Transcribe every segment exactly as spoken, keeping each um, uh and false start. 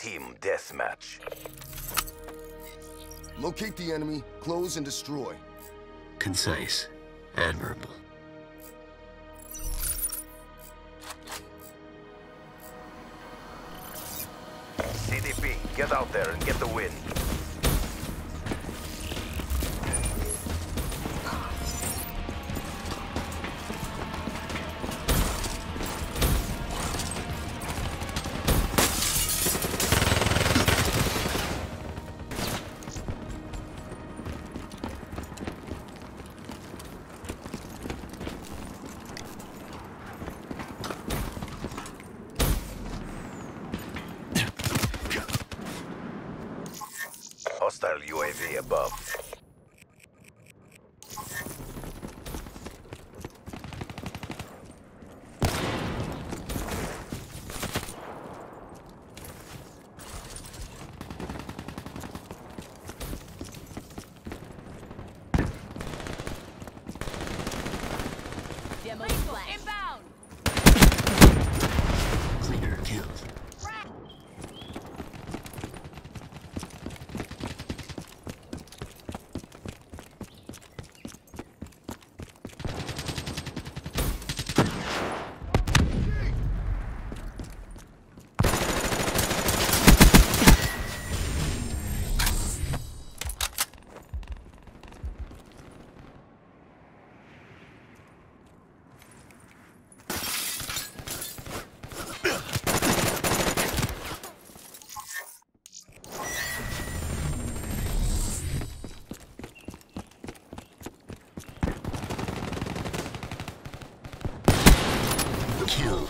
Team deathmatch. Locate the enemy, close and destroy. Concise. Admirable. C D P, get out there and get the win. Hostile U A V above. Demo flash. Inbound. Cleaner killed. Kill.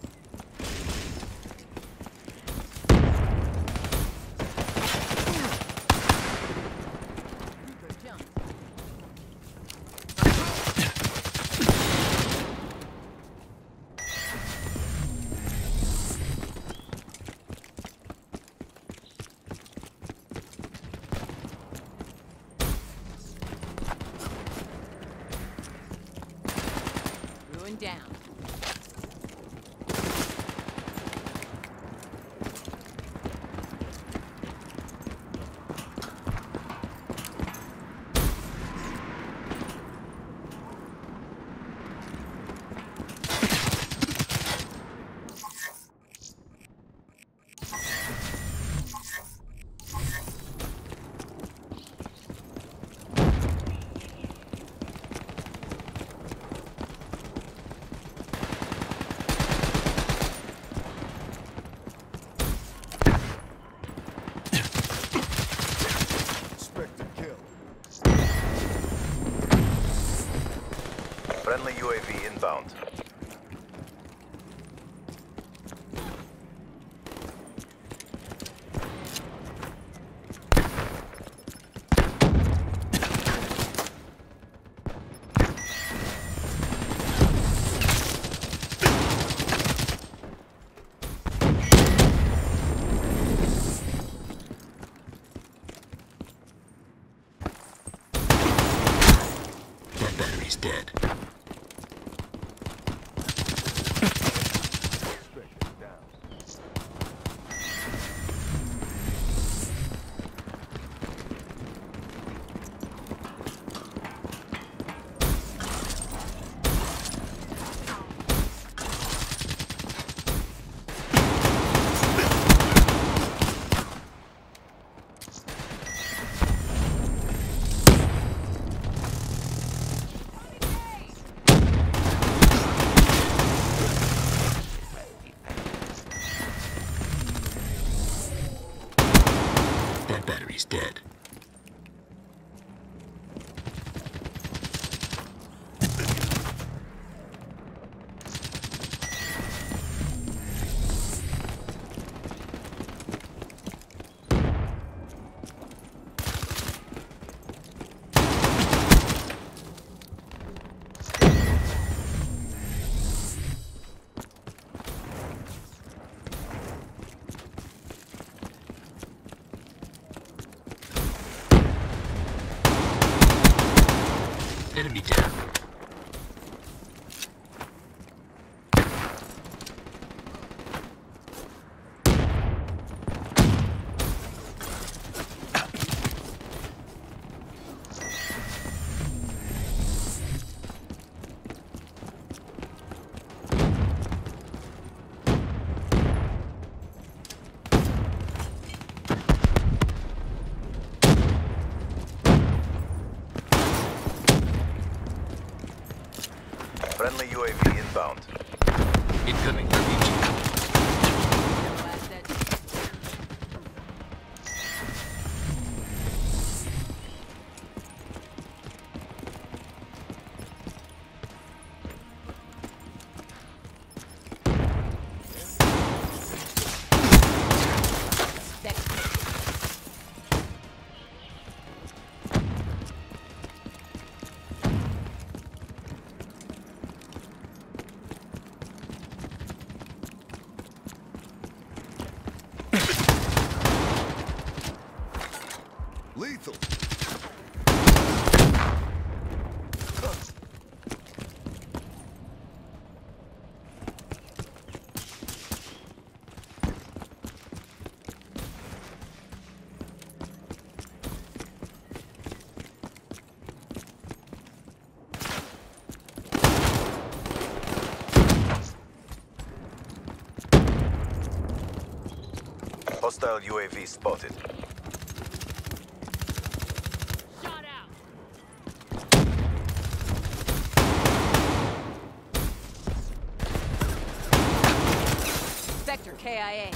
Ruin down. Friendly U A V inbound. That battery's dead. That battery's dead. Enemy down. Friendly U A V inbound. Incoming R P G. Lethal. Hostile U A V spotted. Shot out. Vector K I A.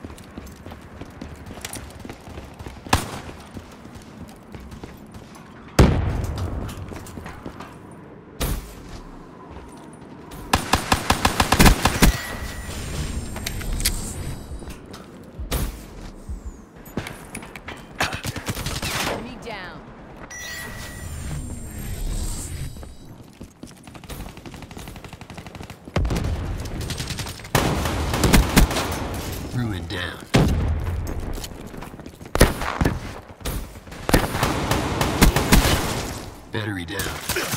Enemy down. Ruin down. Battery down.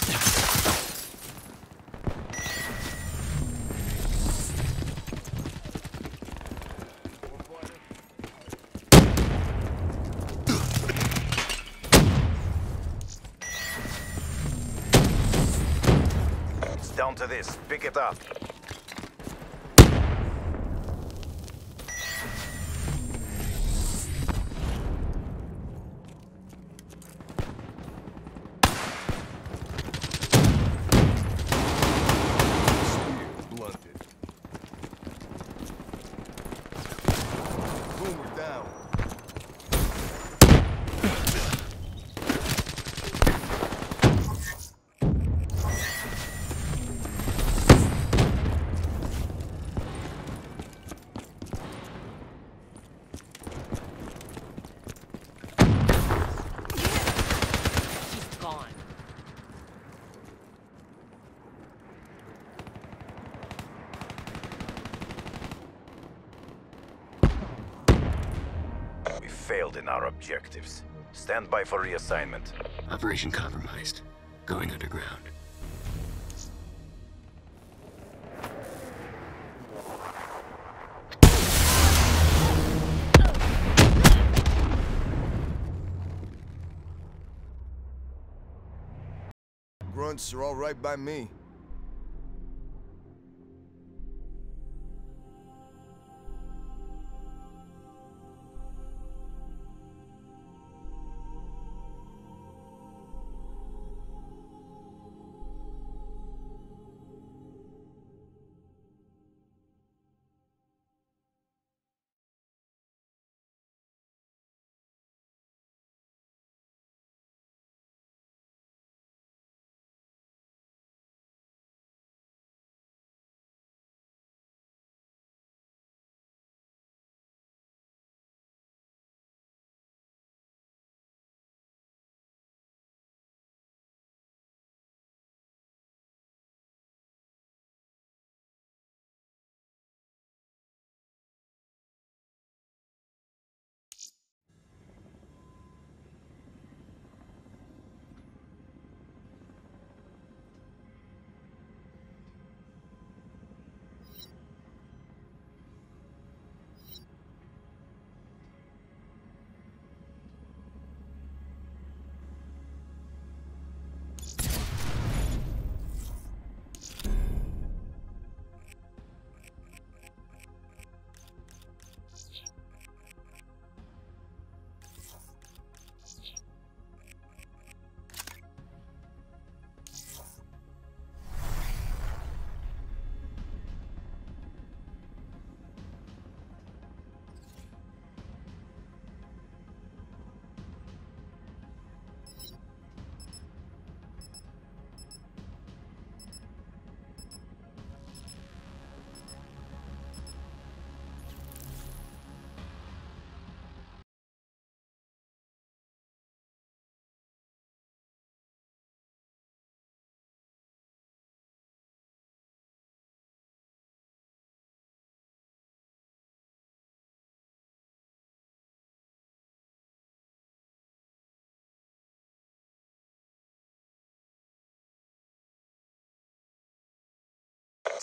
It's down to this. Pick it up. Spear blunted. Boomer down. She's gone. We failed in our objectives. Stand by for reassignment. Operation compromised. Going underground. Grunts are all right by me.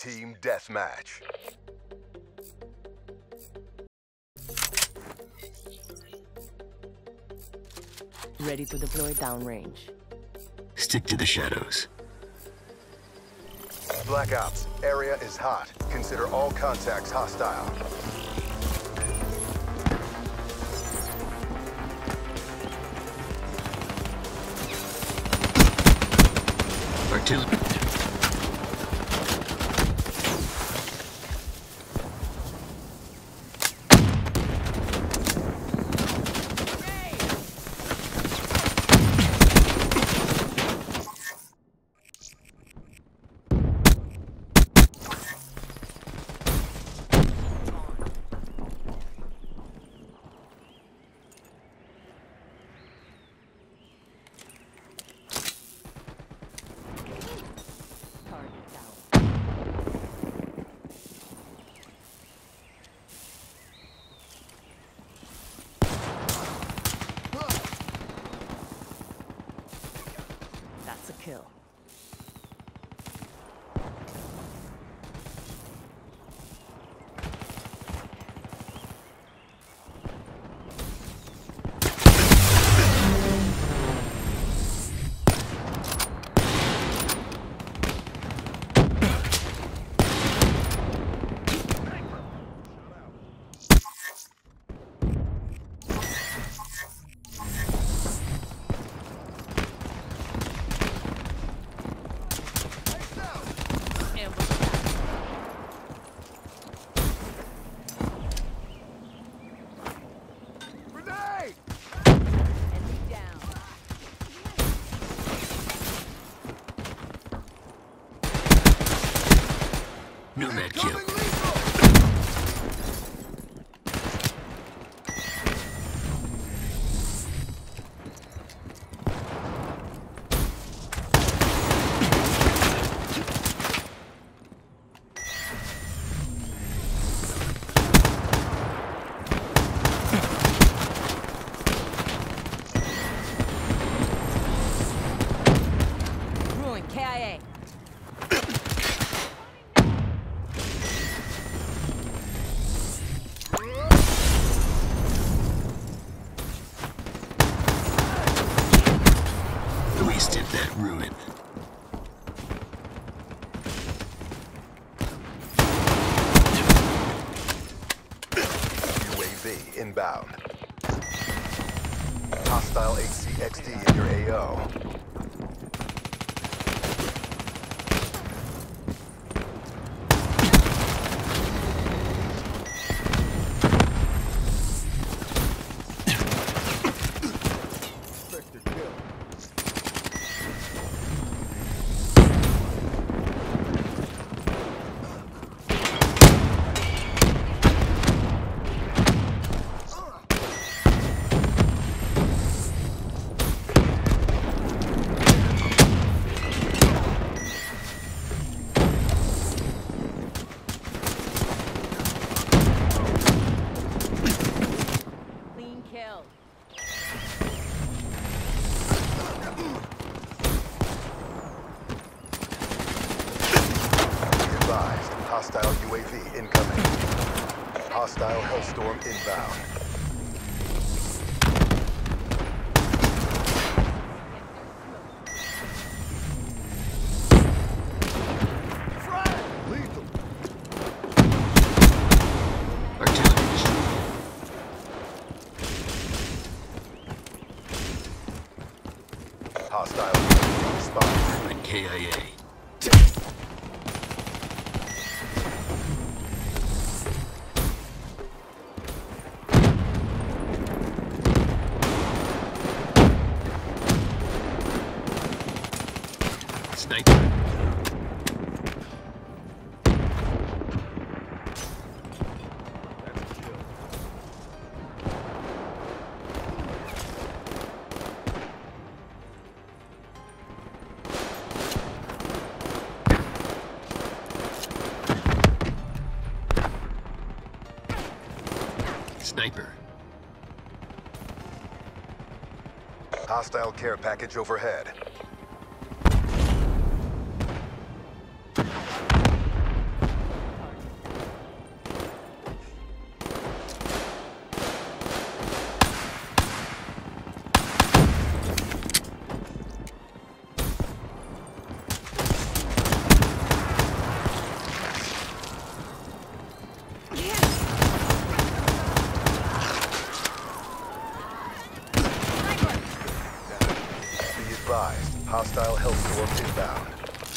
Team Deathmatch. Ready to deploy downrange. Stick to the shadows. Black Ops, area is hot. Consider all contacts hostile. Artillery. Target down. That's a kill. Ambush back. Grenade! Enemy down. Nomad kill. Coming lethal! Ruin K I A. Wasted that ruin. U A V inbound. Hostile H C X D in your A O. Spectre kill. Clean kill. Be advised, hostile U A V incoming. Hostile Hellstorm inbound. Lethal! Artillery destroyed. Hostile U A V spotted. Ruin K I A. Sniper. That's a kill. Sniper. Hostile care package overhead. Hellstorm inbound.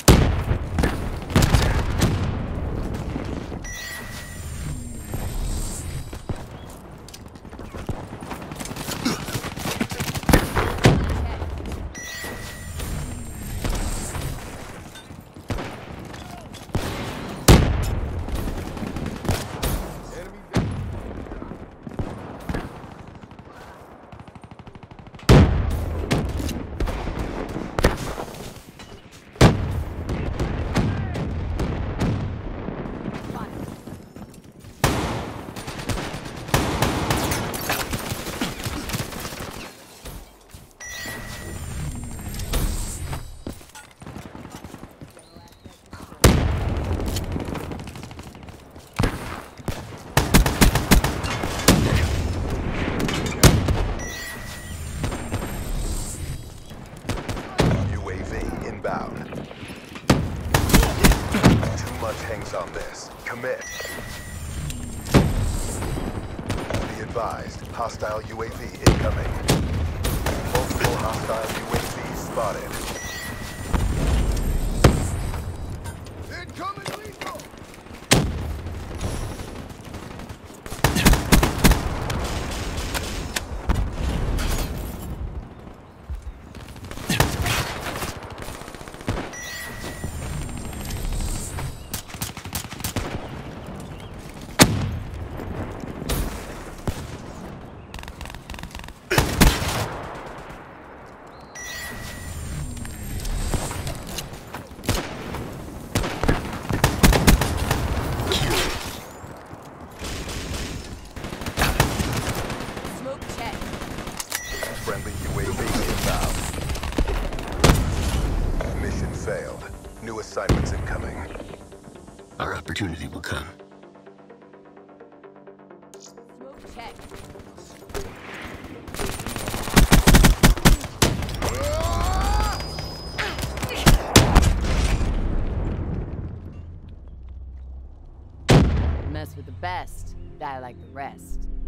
Enemy down. U A V inbound. Too much hangs on this. Commit. Be advised, hostile U A V incoming. Multiple hostile U A Vs spotted. Incoming lethal! Smoke check. Friendly U A V inbound. Mission failed. New assignments incoming. Our opportunity will come. Smoke check. Mess with the best, die like the rest.